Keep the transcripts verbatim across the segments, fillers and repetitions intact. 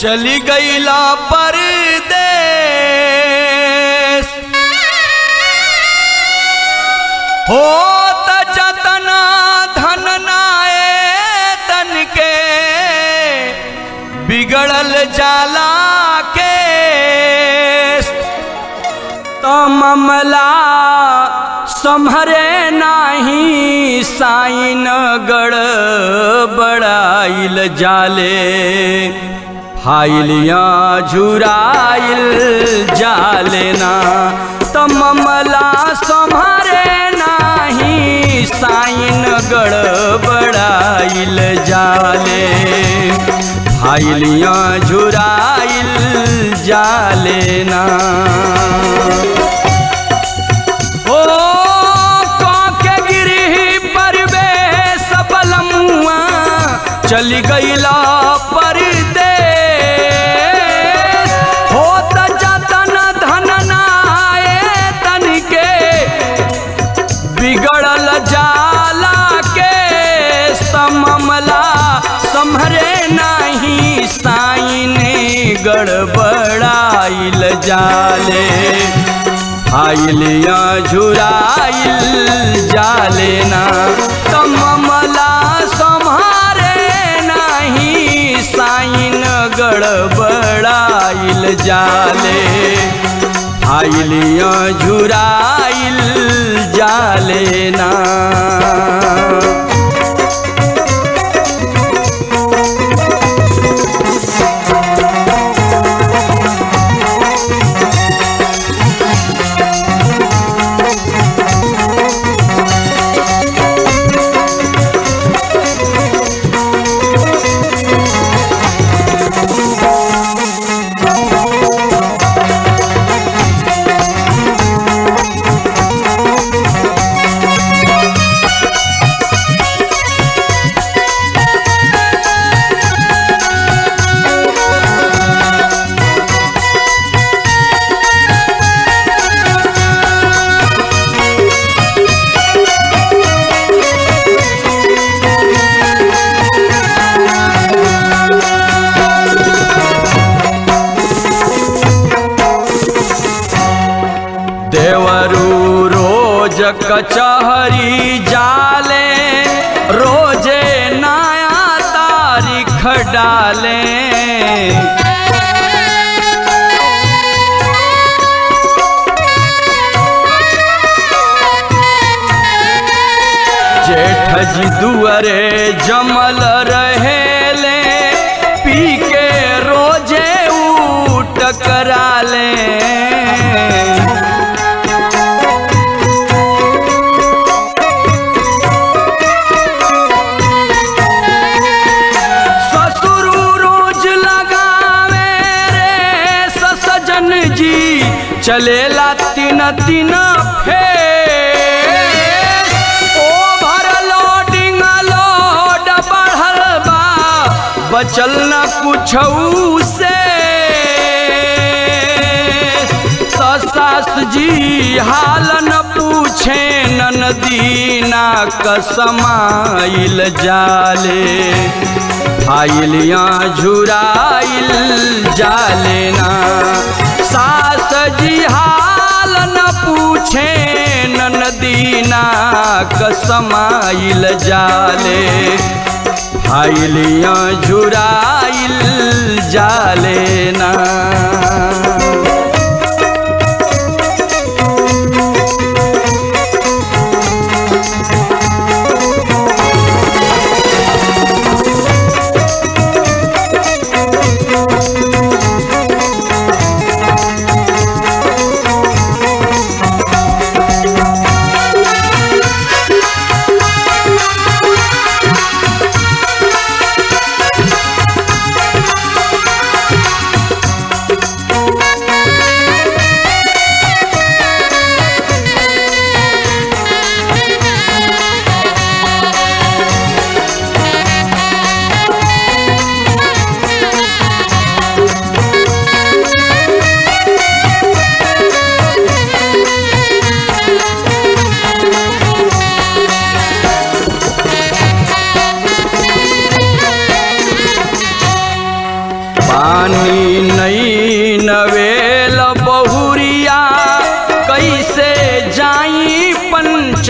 चली गईला परदेस हो त जतना धन नाए तन के बिगड़ल जाला के तो मामला संभरे नाही साइन गड़बड़ाइल जाले फाइलियाँ झुराइल जाले ना तो मामला संभरे नाही साइन गड़बड़ाइल जाले फाइलियाँ झुराइल जाले ना ओ काके गिरही परवेश बलमुआ चली गईला परदेस हो त जतन धन नाए तन के बिगड़ल जाला के मामला संभरे नहीं साइन गड़बड़ाइल जाले फाइलियाँ झुराइल जाले ना तो मामला संभरे नहीं साइन गड़बड़ाइल जाले फाइलियाँ झुराइल जाले ना कचहरी जाले रोजे नया तारीख डाले जेठ जी दुअरे जमल रहेले पी के रोजे ऊट कराले चलेला तीन तीन फेर ओवर लोडिंग लोड बढ़ल बा बचल न कुछऊ से तो सास जी हाल न पूछे ननदीना कसमाइल जाले फाइलियाँ झुराइल जाले ना सास जी हाल न पूछे ननदीना कसमाइल जाले फाइलियाँ झुराइल जाले ना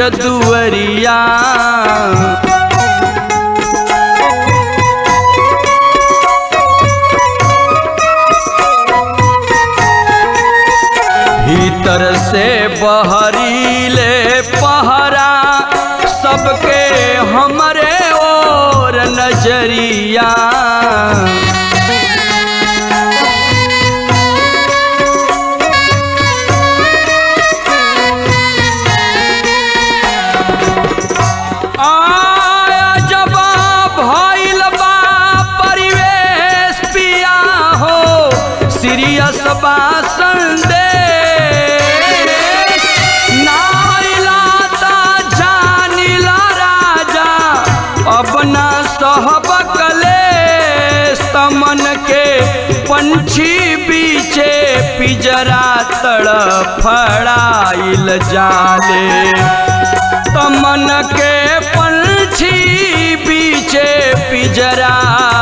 दुअरिया। भीतर से बहरीले पहरा सबके हमरे ओर नजरिया। आया जब भइल बा परिवेश पिया हो सीरियस बा संदेश। अपना सहब कलेश तमन के पंछी बीचे पिजरा तड़फड़ाइल जाले। तमन के पंछी बीचे पिजरा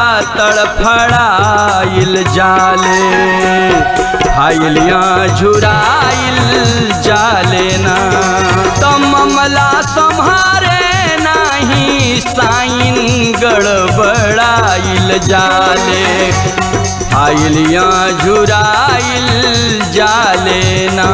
तड़फड़ाइल जाले। फाइलियाँ झुराइल जाले ना तमला संहारे नहीं साइन गड़बड़ाइल जाले। फाइलियाँ झुराइल जाले ना।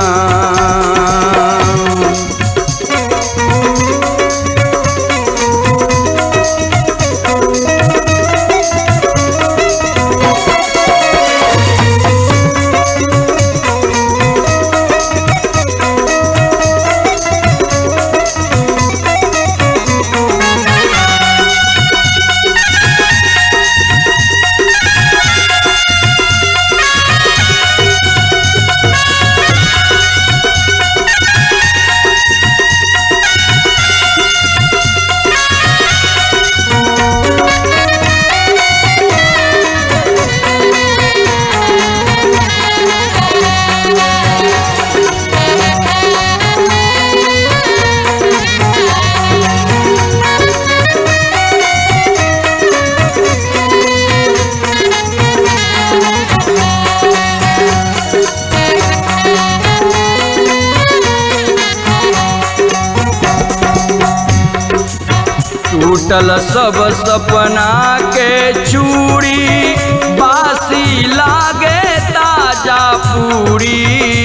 टूटल सब सपना के चूड़ी बासी लागे ताजा पूरी।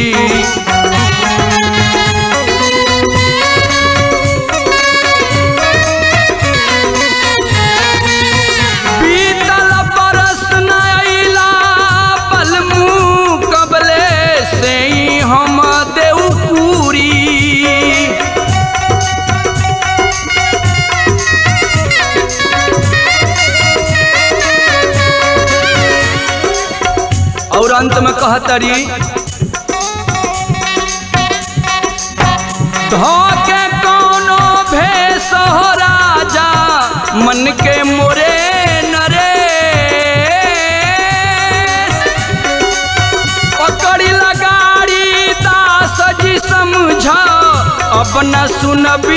बीतल बरस न अइला बलमू कबले से हम देऊ पूरी। और अंत में कहतरी धोके कोनो भेष हो राजा मन के मोरे नरेश। पकड़ी लगाड़ी दास जी समझ अब न सुनबी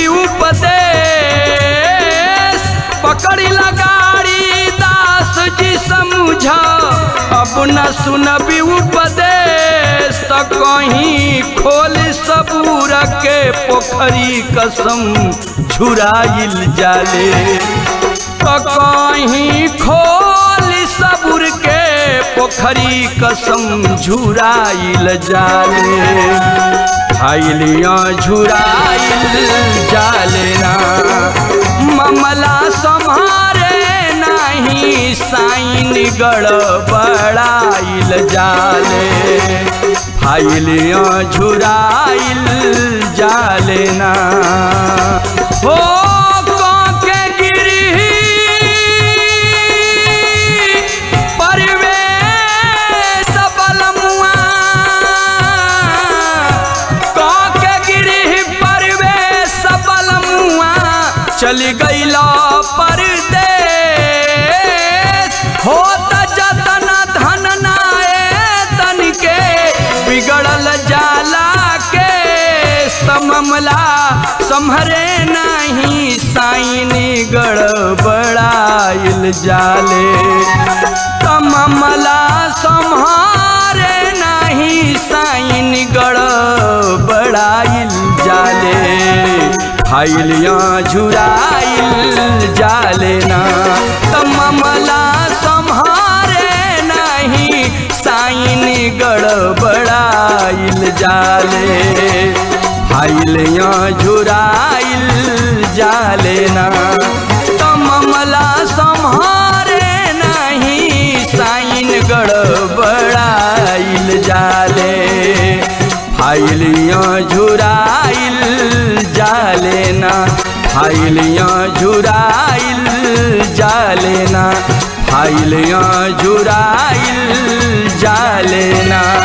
उपदेश। पकड़ी लगाड़ी दास जी समझ अब न सुनबी उपदेश। त कहीं खोल सबूर के पोखरी कसम झुराइल जाले। त कहीं खोल सबूर के पोखरी कसम झुराइल जाले। फाइलियाँ झुराइल जाले ना मामला संहारे नहीं साइन गड़बड़ाइल जाले। फाइलियाँ झुराइल जाले ना हो के गिरी परिवेश बलमुआ। के गिरी परिवेश बलमुआ चली गईला परदेश। होत जतन धन नाए तन के बिगड़ल जाला के मामला संभरे नहीं साइन गड़बड़ाइल जाले। मामला संभारे नहीं साइन गड़बड़ाइल जाले। फाइलियाँ झुराइल जालेना त मामला संहारे नहीं साइन गड़बड़ाइल जाले फाइलियाँ झुराइल जालेना त मामला संहारे नहीं साइन गड़बड़ाइल जाले फाइलियाँ झुराइल जालेना फाइलियाँ झुराइल जालेना फाइलियाँ झुराइल जालेना।